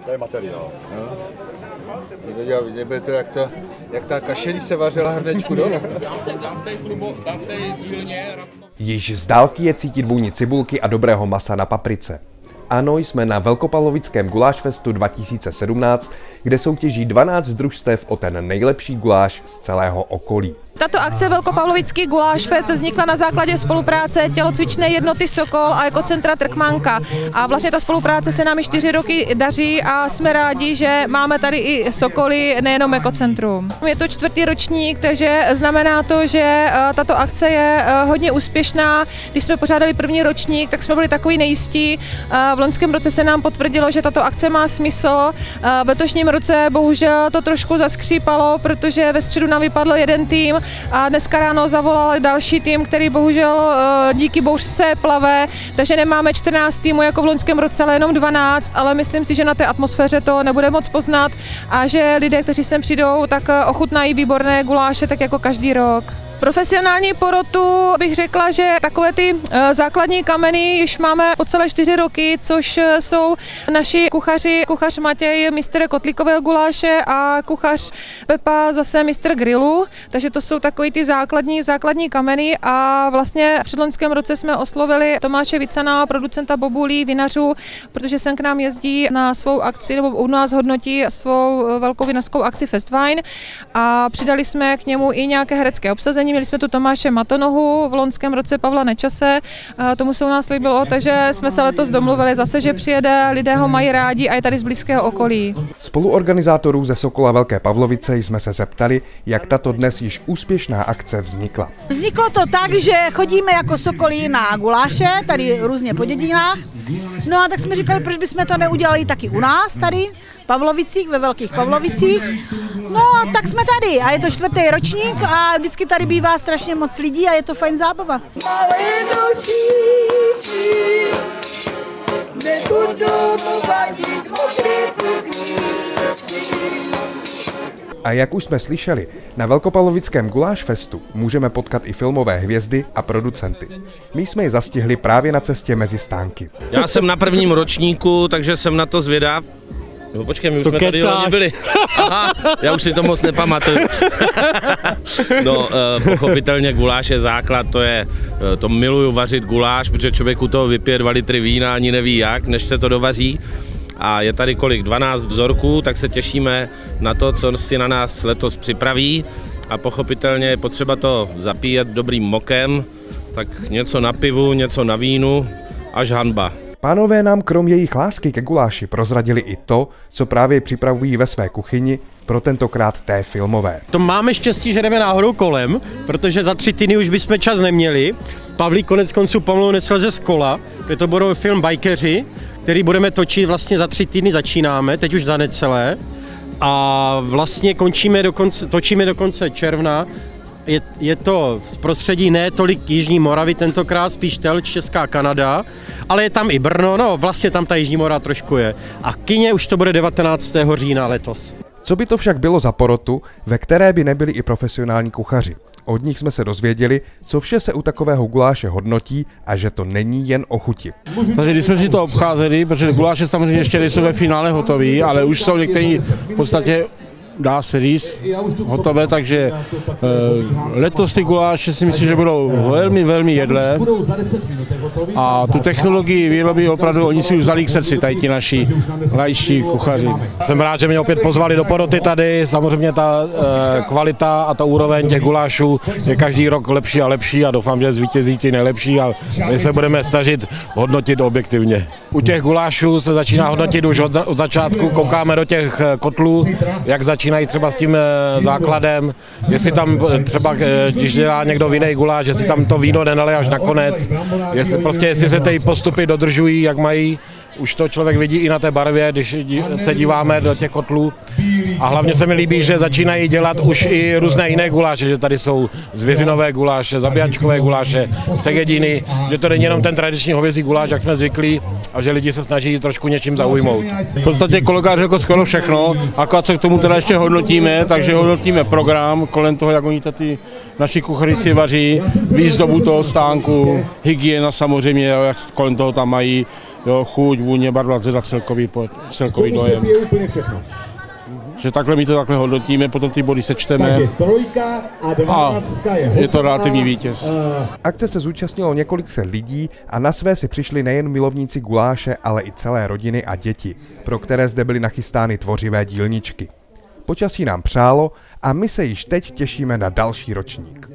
To je materiál. Vidíte to, jak ta kaše, když se vařila hrnečku dost. Již z dálky je cítit vůni cibulky a dobrého masa na paprice. Ano, jsme na Velkopavlovickém gulášfestu 2017, kde soutěží 12 družstev o ten nejlepší guláš z celého okolí. Tato akce Velkopavlovický gulášfest vznikla na základě spolupráce tělocvičné jednoty Sokol a ekocentra Trkmanka. A vlastně ta spolupráce se nám 4 roky daří a jsme rádi, že máme tady i Sokoly, nejenom ekocentrum. Je to 4. ročník, takže znamená to, že tato akce je hodně úspěšná. Když jsme pořádali 1. ročník, tak jsme byli takový nejistí. V loňském roce se nám potvrdilo, že tato akce má smysl. V letošním roce bohužel to trošku zaskřípalo, protože ve středu nám vypadl jeden tým, a dneska ráno zavolal další tým, který bohužel díky bouřce plave, takže nemáme 14 týmů jako v loňském roce, ale jenom 12, ale myslím si, že na té atmosféře to nebude moc poznat a že lidé, kteří sem přijdou, tak ochutnají výborné guláše, tak jako každý rok. Profesionální porotu bych řekla, že takové ty základní kameny již máme po celé 4 roky, což jsou naši kuchaři, kuchař Matěj, mistr kotlíkového guláše a kuchař Pepa zase mistr grilu, takže to jsou takové ty základní kameny a vlastně v předloňském roce jsme oslovili Tomáše Vicana, producenta bobulí, vinařů, protože sem k nám jezdí na svou akci, nebo u nás hodnotí svou velkou vinařskou akci Festwine a přidali jsme k němu i nějaké herecké obsazení. Měli jsme tu Tomáše Matonohu, v loňském roce Pavla Nečase, tomu se u nás líbilo, takže jsme se letos domluvili zase, že přijede, lidé ho mají rádi a je tady z blízkého okolí. Spoluorganizátorů ze Sokola Velké Pavlovice jsme se zeptali, jak tato dnes již úspěšná akce vznikla. Vzniklo to tak, že chodíme jako Sokolí na guláše, tady různě po dědinách. No a tak jsme říkali, proč bychom to neudělali taky u nás tady, v Pavlovicích, ve Velkých Pavlovicích. No a tak jsme tady a je to 4. ročník a vždycky tady bývá strašně moc lidí a je to fajn zábava. A jak už jsme slyšeli, na Velkopavlovickém gulášfestu můžeme potkat i filmové hvězdy a producenty. My jsme je zastihli právě na cestě mezi stánky. Já jsem na 1. ročníku, takže jsem na to zvědav. No počkej, my už jsme tady hodně byli. Aha, já už si to moc nepamatuju. No, pochopitelně guláš je základ, to miluju vařit guláš, protože člověk u toho vypije 2 litry vína, ani neví jak, než se to dovaří. A je tady 12 vzorků, tak se těšíme na to, co si na nás letos připraví. A pochopitelně je potřeba to zapíjet dobrým mokem, tak něco na pivu, něco na vínu, až hanba. Pánové nám krom jejich lásky ke guláši prozradili i to, co právě připravují ve své kuchyni, pro tentokrát té filmové. To máme štěstí, že jdeme náhodou kolem, protože za 3 týdny už bychom čas neměli. Pavlík konec konců pomalu nesleze z kola, je to budou film Bajkeři, který budeme točit vlastně za 3 týdny začínáme, teď už za necelé. A vlastně točíme do konce června. Je to z prostředí ne tolik Jižní Moravy, tentokrát spíš Telč, Česká Kanada, ale je tam i Brno, no vlastně tam ta Jižní Morava trošku je. A v kině už to bude 19. října letos. Co by to však bylo za porotu, ve které by nebyli i profesionální kuchaři? Od nich jsme se dozvěděli, co vše se u takového guláše hodnotí a že to není jen o chuti. Takže když jsme si to obcházeli, protože guláše samozřejmě ještě nejsou ve finále hotový, ale už jsou některý v podstatě, dá se říct, hotové, takže letos ty guláše si myslím, že budou velmi, velmi jedlé a tu technologii výroby opravdu oni si už vzali k srdci, tady ti naši laičtí kuchaři. Jsem rád, že mě opět pozvali do poroty tady, samozřejmě ta kvalita a ta úroveň těch gulášů je každý rok lepší a lepší a doufám, že zvítězí ti nejlepší a my se budeme snažit hodnotit objektivně. U těch gulášů se začíná hodnotit už od začátku, koukáme do těch kotlů, jak začínají třeba s tím základem, jestli tam třeba, když dělá někdo jiný guláš, jestli tam to víno nenalije až nakonec, jestli se ty postupy dodržují, jak mají. Už to člověk vidí i na té barvě, když se díváme do těch kotlů. A hlavně se mi líbí, že začínají dělat už i různé jiné guláše, že tady jsou zvěřinové guláše, zabíjačkové guláše, segediny, že to není jenom ten tradiční hovězí guláš, jak jsme zvyklí, a že lidi se snaží trošku něčím zaujmout. V podstatě kolega řekl skoro všechno, akorát se k tomu teda ještě hodnotíme, takže hodnotíme program kolem toho, jak oni tady naši kuchařici vaří, výzdobu toho stánku, hygiena samozřejmě, jak kolem toho tam mají, jo, chuť, vůně, barva, teda celkový dojem. Je úplně všechno. Že takhle my to takhle hodnotíme, potom ty body sečteme. Takže 3 a 12 je to relativní vítěz. Akce se zúčastnilo několik set lidí a na své si přišli nejen milovníci guláše, ale i celé rodiny a děti, pro které zde byly nachystány tvořivé dílničky. Počasí nám přálo a my se již teď těšíme na další ročník.